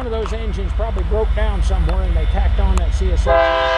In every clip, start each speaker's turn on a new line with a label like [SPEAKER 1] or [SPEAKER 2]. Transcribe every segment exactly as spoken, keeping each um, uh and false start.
[SPEAKER 1] one of those engines probably broke down somewhere and they tacked on that C S X.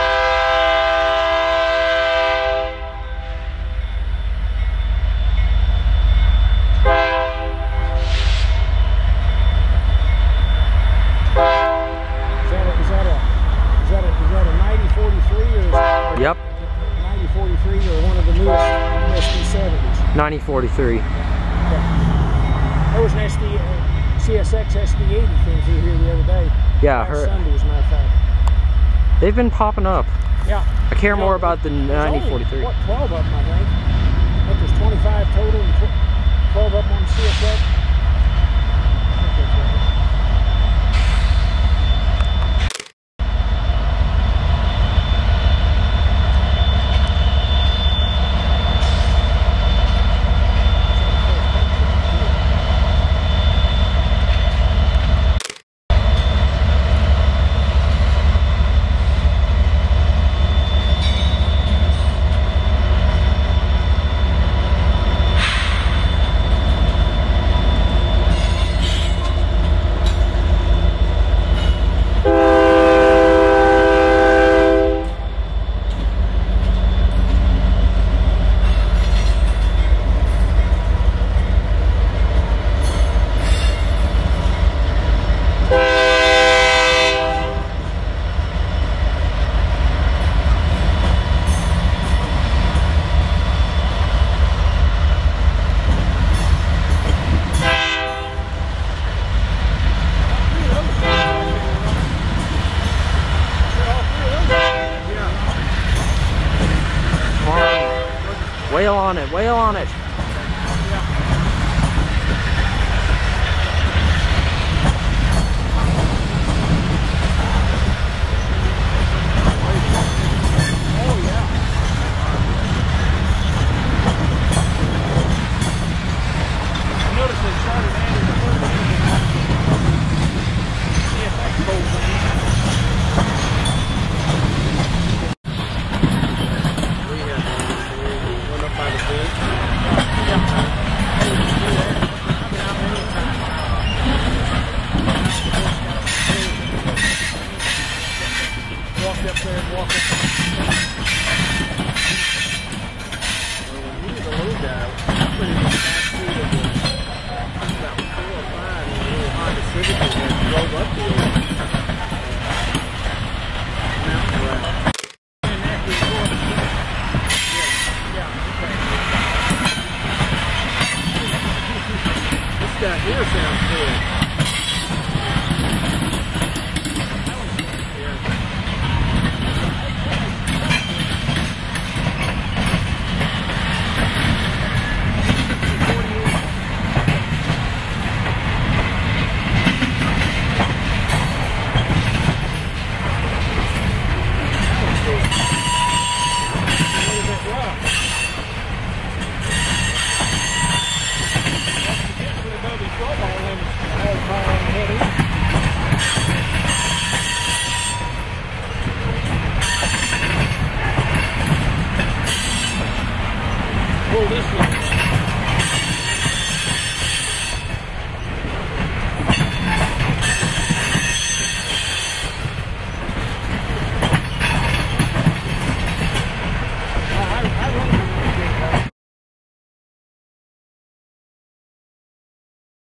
[SPEAKER 2] Yep.
[SPEAKER 1] ninety forty-three or one of the newest S D seventies?
[SPEAKER 2] ninety forty-three.
[SPEAKER 1] Okay. There was an S D, uh, C S X S D eighty came through here the other day.
[SPEAKER 2] Yeah,
[SPEAKER 1] last
[SPEAKER 2] her,
[SPEAKER 1] Sunday, as a matter of fact.
[SPEAKER 2] They've been popping up.
[SPEAKER 1] Yeah.
[SPEAKER 2] I care
[SPEAKER 1] you know,
[SPEAKER 2] more about the ninety forty-three.
[SPEAKER 1] What, twelve of them, I think. I think there's twenty-five total and twelve of them on the C S X. I think that's right.
[SPEAKER 2] Whale on it, whale on it.
[SPEAKER 1] That here sounds good. Pull this one.